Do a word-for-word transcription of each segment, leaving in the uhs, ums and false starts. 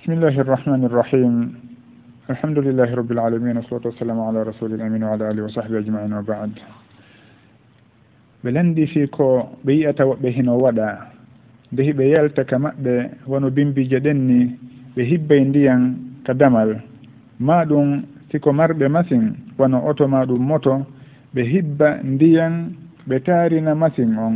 Bismillahir Rahmanir Rahim. Alhamdulillahi Rabbil Alamin. Wassalatu wassalamu ala Rasulil Amin wa ala alihi wa sahbihi ajma'in wa ba'd. Ɓe landi fi ko ɓe yi'ata woɓɓe hino waɗa nde hiɓe yalta ka maɓɓe wono bimbije ɗen ni ɓe hibbay ndiyan ka damal ma ɗum siko marɓe machine wono oto ma ɗum moto ɓe hibba ndiyan ɓe taarina machine on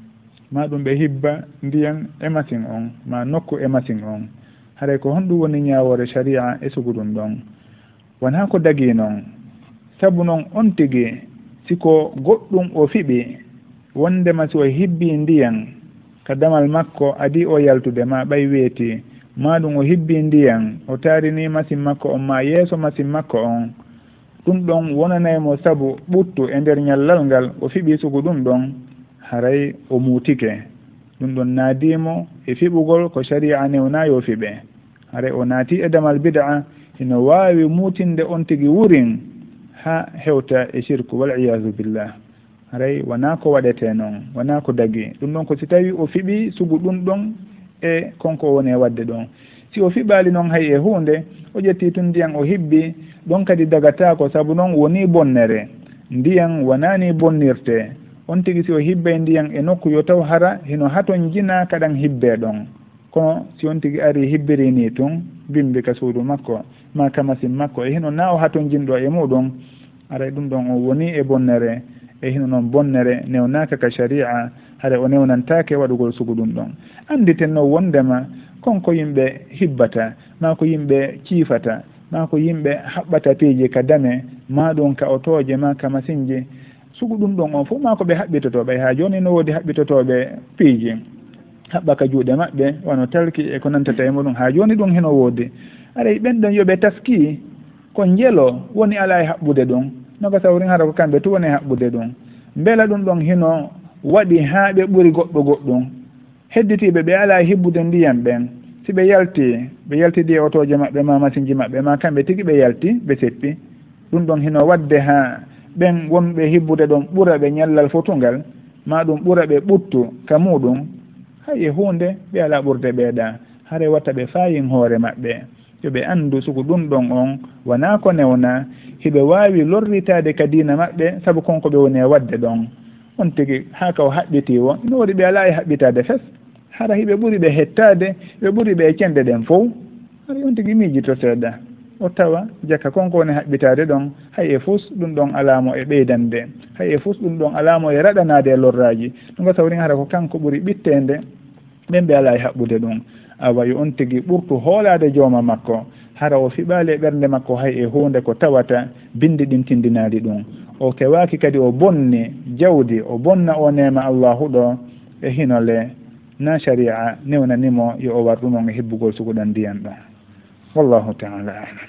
ma ɗum ɓe hibba ndiyan e machine on ma nokku e machine on haray ko honɗum woni ñawore sharia e sugu ɗum ɗon wona ko dagi noon sabu noon on tigi siko goɗɗum o fiɓi wondema si o hibbi ndiyan ka damal makko adi o yaltude ma ɓay weeti ma ɗum o hibbi ndiyan o taarini machine makko on ma yeeso machine makko on ɗum ɗon wonanaymo sabu ɓuttu e nder ñallal ngal o fiɓi sugu ɗum ɗon haray o muutike ɗum ɗon naadimo e fiɓugol ko sharia newnayi o fiɓe haray o naati e damal bid'a ino waawi muutinde on tigi wurin ha hewta e shirku wal iyasu billah haray wona ko waɗete noon wona ko dagi ɗum ɗon ko si tawi o fiɓi sugu ɗum ɗon e konko woni e wadde ɗon si o fiɓali noon hay e hunde o ƴetti tun ndiyan o hibbi ɗon kadi dagatako saabu noon woni bonnere ndiyan wonani bonnirte on tigi si o hibbay ndiyan e nokku yo taw hara hino haton jina kaɗan hibbe ɗon kono si on tigi ari hibbiri ni tun bimbi ka suudu makko ma ka machine makko e hino na o haton jinɗo e muɗum aray ɗum ɗon o woni e bonnere e hino noon bonnere newnaka ka sharia haɗa o newnantake waɗugol sugu ɗum ɗon anditen no wondema konko yimɓe hibbata ma ko yimɓe ciifata ma ko yimɓe haɓɓata piiji ka dame ma ɗum ka otoje ma ka machine ji sugu ɗum ɗon on fof ma ko ɓe haɓɓitotoɓe ha joni no woodi haɓɓitotoɓe piiji haɓɓa ka juuɗe maɓɓe wono talki e ko nantata e muɗum ha joni ɗum hino woodi aray ɓenɗon yoɓe taski ko njelo woni ala e haɓɓude ɗum noga sawrin hara ko kamɓe tu woni e haɓɓude ɗum beela ɗum ɗon hino waɗi ha ɓe ɓuri goɗɗo goɗɗum hedditiɓe ɓe ala e hibbude ndiyan ɓen si ɓe yalti ɓe yaltidi e otoje maɓɓe ma machine ji maɓɓe ma kamɓe tigi ɓe yalti ɓe seppi ɗum ɗon hino wadde ha ɓen wonɓe hibbude ɗon ɓura ɓe ñallal fotungal ma ɗum ɓura ɓe ɓuttu ka muɗum hay e hunde ɓe ala ɓurde ɓeeɗa hare watta ɓe fayin hoore maɓɓe yoɓe andu sugu ɗum ɗon on wona ko newna hiɓe wawi lorritade ka diina maɓɓe saabu konko ɓe woni e wadde ɗon on tigi ha ka o haɓɓiti o ino waɗi ɓe ala e haɓɓitade fes hara hiɓe ɓuri ɓe hettade ɓe ɓuri ɓe cende ɗen fof hara on tigi miijito seeɗa o tawa jakka konko woni haɓɓitade ɗon hay e fus ɗum ɗon alamo e ɓeydande hay e fus ɗum ɗon alamo e raɗanade e lorraji ɗum ga sawrin hara ko kanko ɓuri ɓittende ɓen ɓe ala e haɓɓude ɗum awa yo on tigi ɓurtu hoolade jooma makko hara o fiɓali e ɓernde makko hay e hunde ko tawata bindi ɗin tindinali ɗum o kewaki kadi o bonni jawdi o bonna o nema allahu ɗo e hinole na sharia newnanimo yo o war ɗumon e hibbugol suguɗan ndiyan ɗon wallahu taala alam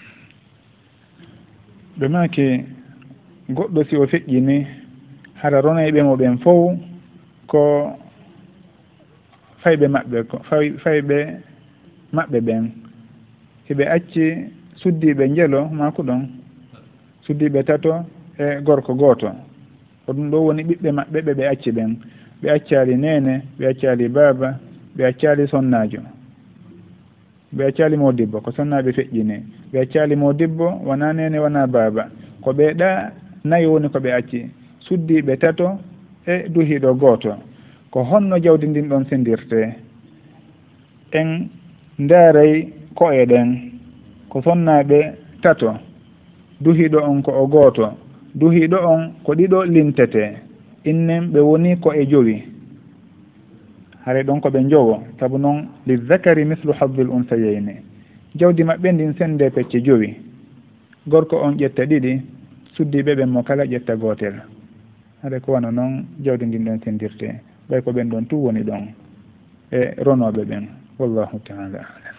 ɓe maki goɗɗo si o feƴƴini hara ronayɓe mo ɓen fof ko fayɓe maɓɓe ko fay fayɓe maɓɓe ɓen hiɓe acci suddiɓe njelo mako ɗon suddiɓe tato e gorko gooto ko ɗum ɗo woni ɓiɓɓe maɓɓe ɓe ɓe acci ɓen ɓe accali nene ɓe accali baaba ɓe accali sonnajo ɓe accali modibbo ko sonnaɓe feƴƴini ɓe accali modibbo wona nene wona baaba ko ɓeeɗa nayi woni ko ɓe acci suddiɓe tato e duhiɗo gooto ko honno jawdi ndin ɗon sendirte en ndaaray ko'e ɗen ko sonnaɓe tato duhiɗo on ko o gooto duhiɗo on ko ɗiɗo lintete innen ɓe woni ko e jowi hare ɗon ko ɓe jowo sabu noon li zakari mislu haddil unsayayni jawdi maɓɓe ndin sende pecce jowi gorko on ƴetta ɗiɗi suddiɓe ɓen mo kala ƴetta gootel hare ko wano noon jawdi ndin ɗon sendirte ɓay ko ɓen ɗon tu woni ɗon e ronoɓe ɓen wallahu taala alam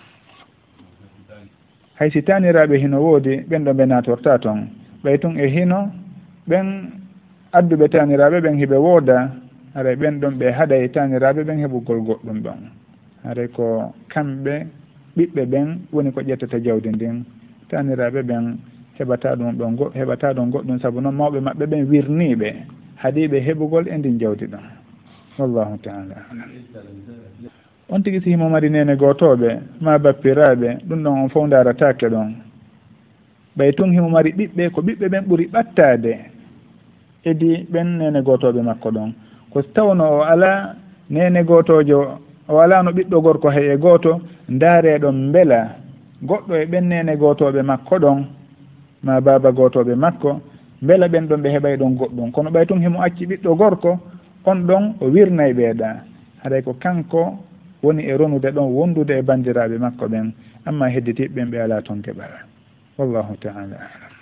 hay si taniraɓe hino woodi ɓen ɗo ɓe natorta toon ɓay tun e hino ɓen adduɓe taniraɓe ɓen hiɓe wooda haray ɓen ɗon ɓe haɗay taniraɓe ɓen heɓugol goɗɗum ɗon haray ko kamɓe ɓiɓɓe ɓen woni ko ƴettata jawdi ndin taniraɓe ɓen heɓata ɗum ɗon go heɓata ɗon goɗɗum saabu noon mawɓe maɓɓe ɓen wirniɓe haɗiɓe heɓugol e ndin jawdi ɗon wallahu taala alam on tigi si himo mari nene gotoɓe ma bappiraɓe ɗum ɗon on fof daratake ɗon ɓay tun himo mari ɓiɓɓe ko ɓiɓɓe ɓen ɓuuri ɓattade edi ɓen nene gotoɓe makko ɗon ko tawno o ala nene gotojo o ala no ɓiɗɗo gorko hay e goto daareɗon beela goɗɗo e ɓen nene gotoɓe makko ɗon ma baba gotoɓe makko beela ɓen ɗon ɓe heɓay ɗon goɗɗum kono ɓay tun himo acci ɓiɗɗo gorko on ɗon o wirnay ɓeeɗa haɗay ko kanko woni e ronude ɗon wondude e bandiraɓe makko ɓen amma hedditiɓe ɓen ɓe ala toon keɓal wallahu taala alam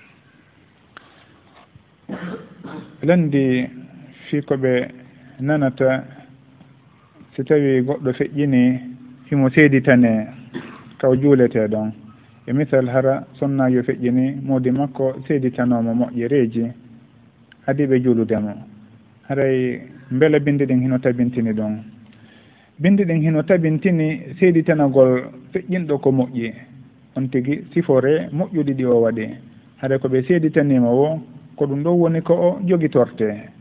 landi fi ko ɓe nanata si tawi goɗɗo feƴƴini himo seeditane kaw juulete ɗon e misal hara sonnajo feƴƴini modi makko seeditanomo moƴƴereji adiɓe juuludemo haray beela bindi ɗin hino tabintini ɗon bindi ɗin hino tabintini seeditanagol feƴƴinɗo ko moƴƴi on tigi sifore moƴƴuɗi ɗi o waɗi haɗa ko ɓe seeditanima wo ko ɗum ɗo woni ko o jogitorte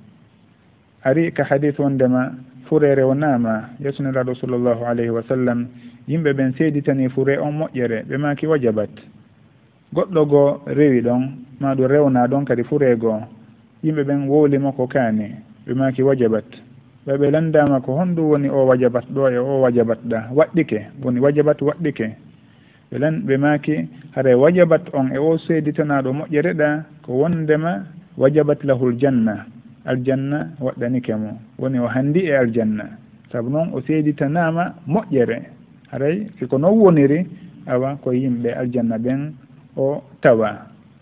ari ka hadith wondema furere o naama yasniraɗo sallllahu alayhi wa sallam yimɓe ɓen seeditani fure on moƴƴere ɓe maki wajabat goɗɗo goo rewi ɗon ma ɗum rewna ɗon kadi fure goo yimɓe ɓen wowlimo ko kaani ɓe maki wajabat ɓe ɓe landama ko honɗum woni o wajabat ɗo e o wajabat ɗa waɗɗike woni wajabat waɗɗike ɓe lan ɓe maki haɗa wajabat on e o seeditanaɗo moƴƴere ɗa ko wondema wajabat lahul janna aljanna waɗɗanike mo woni o handi e aljanna saabu noon o seeditanama moƴƴere haray siko noon woniri awa ko yimɓe aljanna ɓen o tawa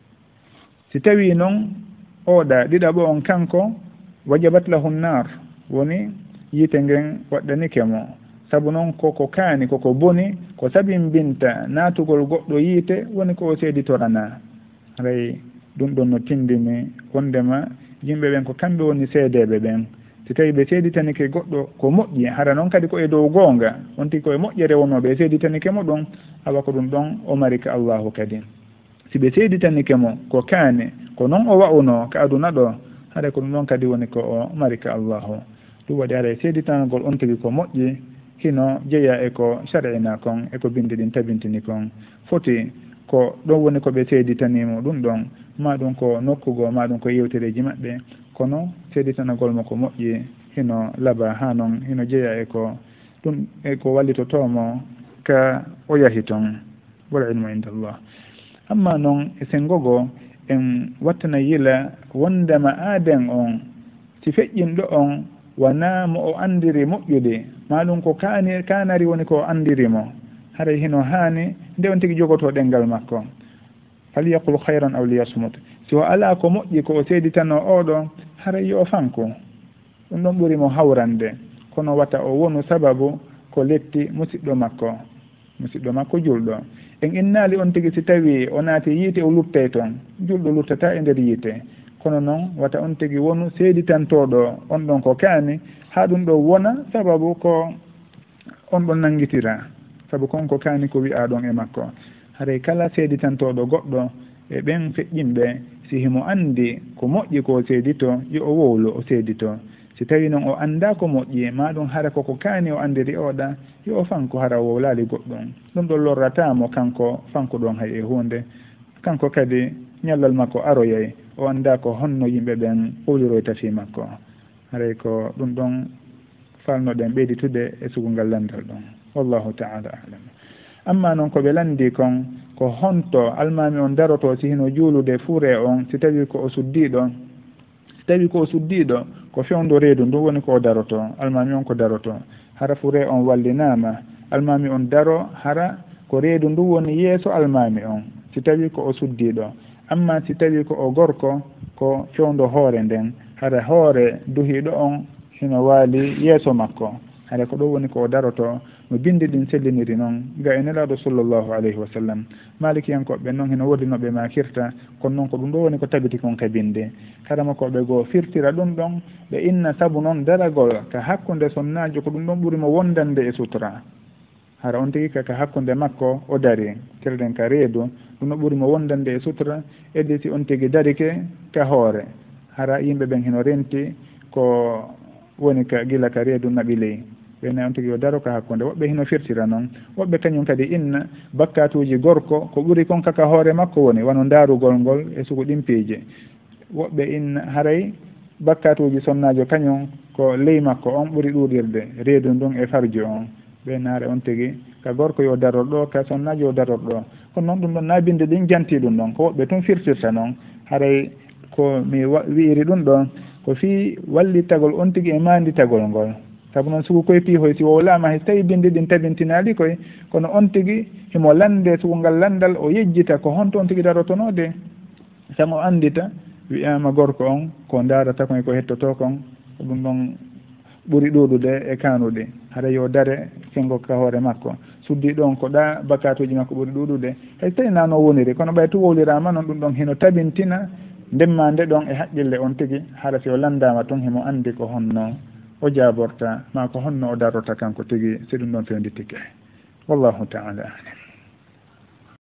si tawi noon oɗa ɗiɗaɓo on kanko wajabat lahu nnar woni yiite ngen waɗɗanike mo saabu noon koko kaani koko boni ko sabimbinta naatugol goɗɗo yiite woni ko o seeditorana haray ɗum ɗon no tindini wondema yimɓe ɓen ko kamɓe woni seedeɓe ɓen si tawi ɓe seeditanike goɗɗo ko moƴƴi hara noon kadi ko e dow goonga on tigi koye moƴƴere wonoɓe e seeditanike mo ɗon awa ko ɗum ɗon o mari ka allahu kadi si ɓe seeditanike mo ko kaane ko noon o wa'uno ka aduna ɗo haɗa ko ɗum ɗon kadi woni ko o mari ka allahu ɗum waɗi haɗa seeditanagol on tigi ko moƴƴi hino jeeya e ko shar'ina kon e ko bindi ɗin tabintini kon foti ko ɗon woni ko ɓe seeditanimo ɗum ɗon ma ɗum ko nokkugo ma ɗum ko yewtereji maɓɓe kono seeditanagol mo ko moƴƴi hino laaɓa ha noon hino jeeya e ko ɗum e ko wallitotomo ka o yahi toon wal ilmu indallah amma noon e sengogo en wattana yila wondema aaden on si feƴƴinɗo on wona mo o andiri moƴƴude ma ɗum ko kaani kanari woni ko andirimo haray hino haani nde on tigi jogoto ɗengal makko falyaqul hayran aw liyasmut si o ala ko moƴƴi ko o seeditano oɗo haray yo fanku ɗum ɗon ɓurimo hawrande kono wata o wonu sababu ko letti musidɗo makko musidɗo makko julɗo en innaali on tigi si tawi o naati yiite o luttay toon julɗo luttata e nder yiite kono noon wata on tigi wonu seeditantoɗo on ɗon ko kaani ha ɗum ɗo wona sababu ko on ɗon nanngitira sabu konko kaani ko wi'a ɗon e makko haray kala seeditantoɗo goɗɗo e ɓen feƴƴinɓe si himo andi ko moƴƴi ko seedito yo o wowlu o seedito si tawi noon o annda ko moƴƴi ma ɗum hara koko kaani o andiri oɗa yo o fanko hara o wowlaali goɗɗum ɗum ɗon lorratamo kanko fanko ɗon hay e hunde kanko kadi ñallal makko aroyay o annda ko honno yimɓe ɓen ɓowliroyta fi makko haray ko ɗum ɗon falnoɗen ɓeyditude e sugungal landal ɗon wallahu taala alam amma noon ko ɓe landi kon ko honto almami on daroto si hino juulude fure on si tawi ko o suddiɗo si tawi ko o suddiɗo ko fewndo reedu ndu woni ko o daroto almami on ko daroto hara fure on wallinama almami on daro hara ko reedu ndu woni yeeso almami on si tawi ko o suddiɗo amma si tawi ko o gorko ko fewndo hoore nden hara hoore duhiɗo on hino waali yeeso makko hara ko ɗo woni ko o daroto no bindi ɗin selliniri noon ga e nelaɗo sallllahu alayhi wa sallam malikiyankoɓe noon hino woodi no ɓe makirta kono noon ko ɗum ɗo woni ko tabiti kon ka binde karamakoɓe goo firtira ɗum ɗon ɓe inna sabu noon daragol ka hakkunde sonnajo ko ɗum ɗon ɓurimo wondande e sutra hara on tigi kaka hakkunde makko o dari kerɗen ka reedu ɗum ɗo ɓurimo wondande e sutra eddi si on tigi darike ka hoore hara yimɓe ɓen hino renti ko woni ka gila ka reedu naɓi ley ɓenne on tigi yo daro ka hakkunde woɓɓe hino firtira noon woɓɓe kañum kadi inna bakkatuji gorko ko ɓuri kon kaka hoore makko woni wano darugol ngol e sugu ɗimpiije woɓɓe inna haray bakkatuji sonnajo kañum ko ley makko on ɓuri ɗuɗirde reedu ndun e farju on ɓe naare on tigi ka gorko yo daror ɗo ka sonnajo yo daror ɗo kono noon ɗum ɗon nabinde ɗin janti ɗum ɗon ko woɓɓe tun firtirta noon haray ko mi wiiri ɗum ɗon ko fii wallitagol on tigi e manditagol ngol sabu noon sugu koye piihoy si wowlama hay tawi bindi ɗin tabintinaɗi koye kono on tigi himo lande sugu ngal landal o yejjita ko honto on tigi darotonode sam o andita wiyama gorko on ko darata kon ko hettoto kon ɗum ɗon ɓuri ɗuɗude e kanuɗe haɗa yo dare sengo ka hoore makko suddi ɗon ko ɗa bakatuji makko ɓuri ɗuɗude hay tawi nano woniri kono ɓay tu wowlirama noon ɗum ɗon hino tabintina ndemmande ɗon e haqqille on tigi haɗa si o landama toon himo andi ko honno o jaborta ma ko honno o darota kanko tigi si ɗum ɗon fewnditike wallahu taala alam